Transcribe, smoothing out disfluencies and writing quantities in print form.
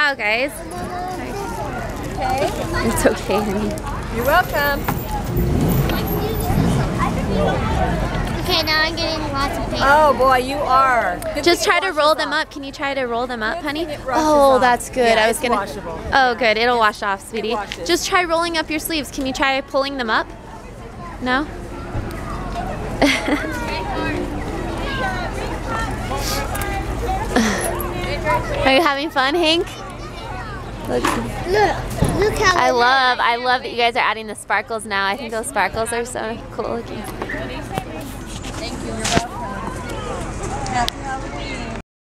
Ciao, guys. Okay. It's okay, honey. You're welcome. Okay, now I'm getting lots of paper. Oh boy, you are. Just try to roll them up. Can you try to roll them up, honey? thing it rushes Oh, off. that's good. Yeah, I was it's gonna. washable. Oh, good. It'll wash off, sweetie. washes. Just try rolling up your sleeves. Can you try pulling them up? No. Are you having fun, Hank? Look how I love that you guys are adding the sparkles now. I think those sparkles are so cool looking.